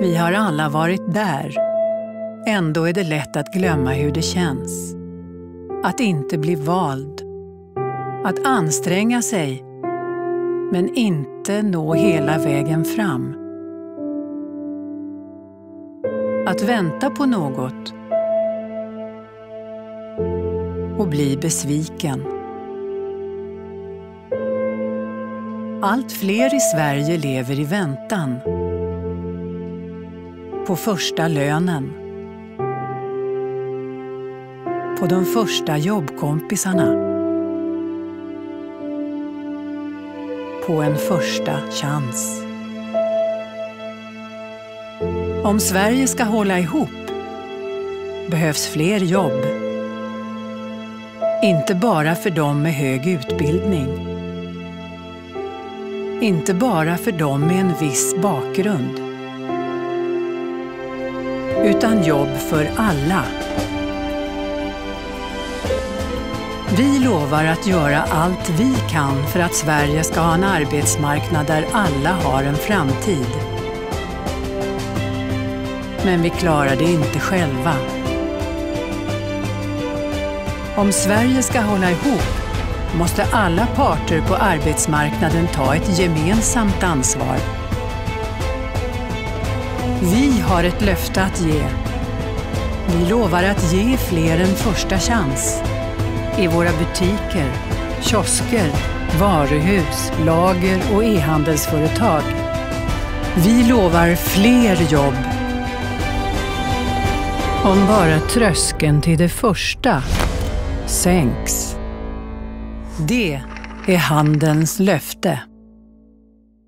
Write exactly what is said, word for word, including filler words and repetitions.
Vi har alla varit där. Ändå är det lätt att glömma hur det känns. Att inte bli vald. Att anstränga sig, men inte nå hela vägen fram. Att vänta på något och bli besviken. Allt fler i Sverige lever i väntan. På första lönen. På de första jobbkompisarna. På en första chans. Om Sverige ska hålla ihop behövs fler jobb. Inte bara för dem med hög utbildning. Inte bara för dem med en viss bakgrund. Utan jobb för alla. Vi lovar att göra allt vi kan för att Sverige ska ha en arbetsmarknad där alla har en framtid. Men vi klarar det inte själva. Om Sverige ska hålla ihop måste alla parter på arbetsmarknaden ta ett gemensamt ansvar. Vi har ett löfte att ge. Vi lovar att ge fler en första chans. I våra butiker, kiosker, varuhus, lager och e-handelsföretag. Vi lovar fler jobb. Om bara tröskeln till det första sänks. Det är handelns löfte.